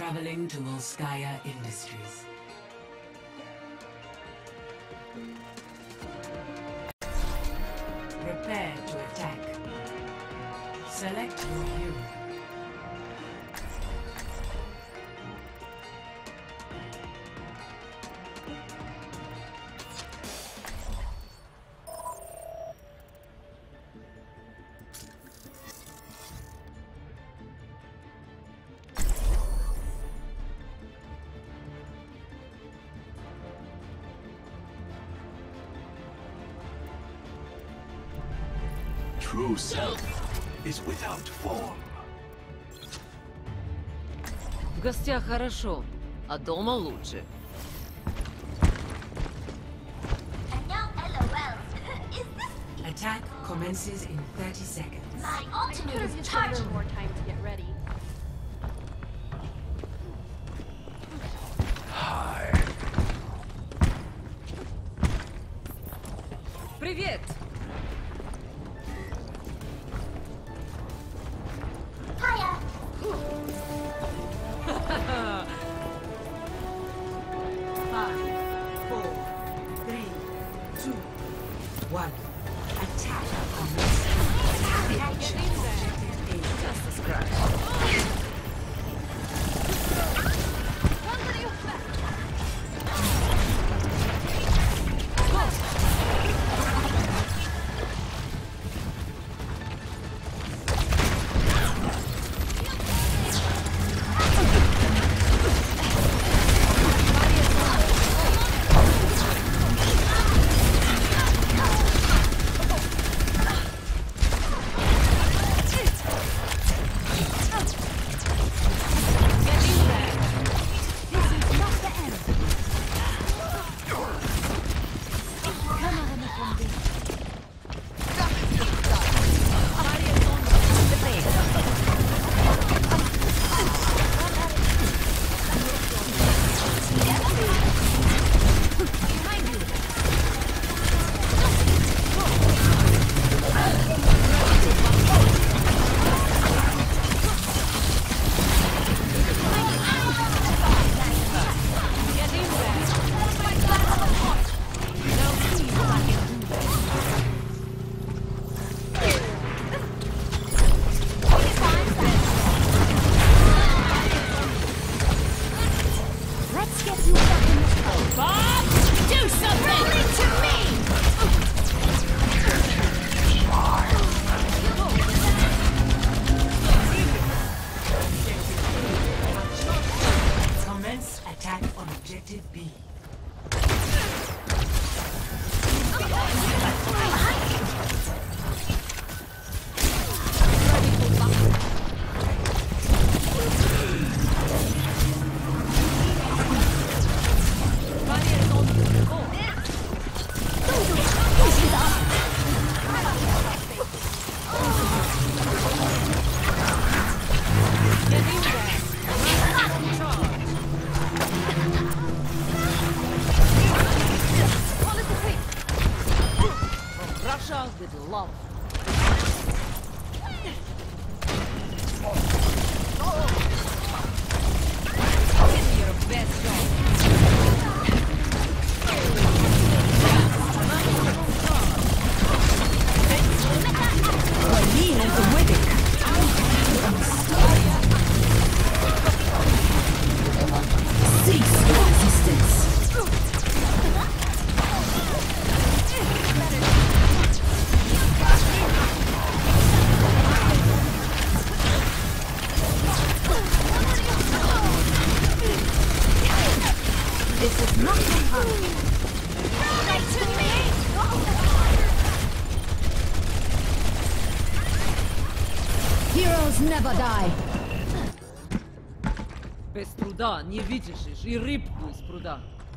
traveling to Volskaya Industries. Prepare to attack. Select your hero. True self is without form. В гостях хорошо, а дома лучше. Attack commences in 30 seconds. My ultimate is charging. More time to get ready. Hi. Привет! Hiya. 5, 4, 3, 2, 1. Attack commences. Action. Just a scratch. Attack on objective B. Russia with love. Give me your best shot. Cease your resistance. This is not my home. Right to me. Heroes never die. Без труда не вытащишь и рыбку из пруда.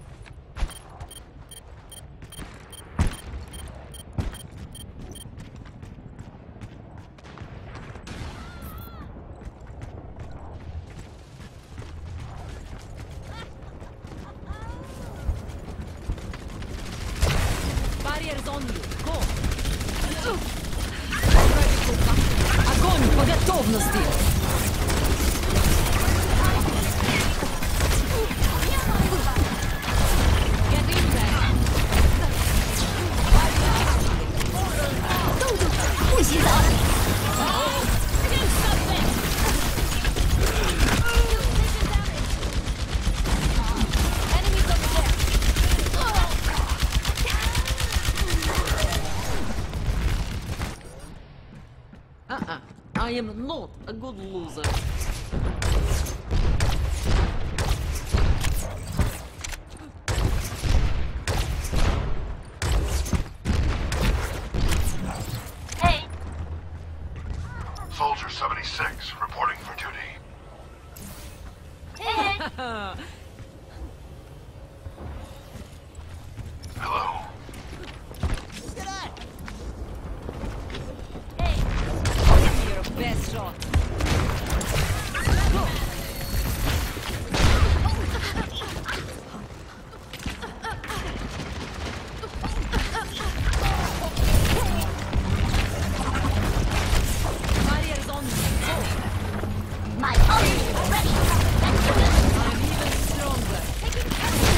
Barriers on you. Go. Огонь по готовности. not a good loser. Hey. Soldier 76, reporting for duty. Hey. Hello. Give me your best shot. Barrier's on me. My ult is ready. I'm even stronger.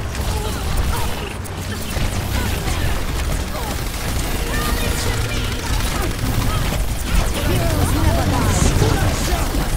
Heroes never die.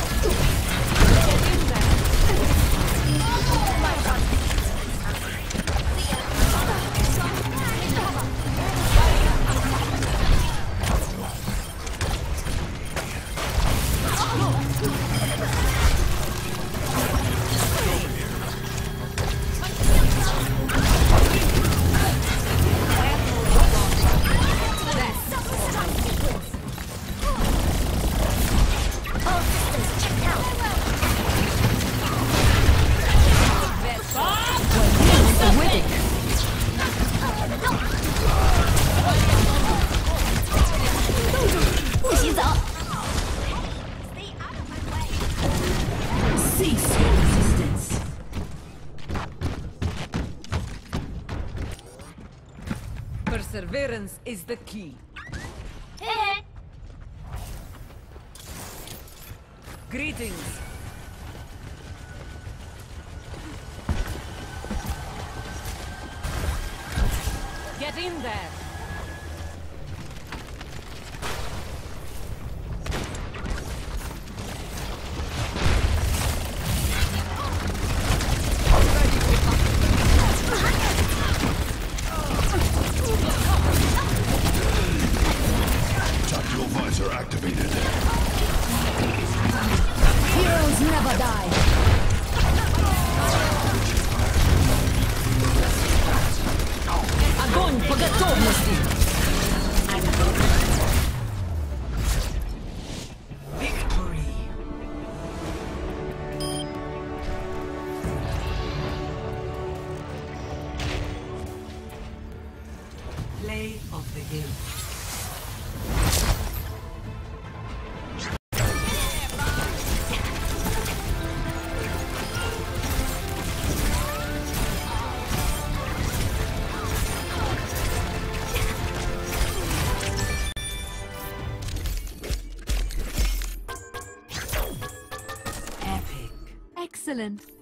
All systems checked out. Stay out of my way. Cease your resistance. Perseverance is the key. Hey. Greetings. Get in there. Tactical visor activated. Heroes never die. Огонь по готовности. Victory. Play of the game. Epic. Excellent.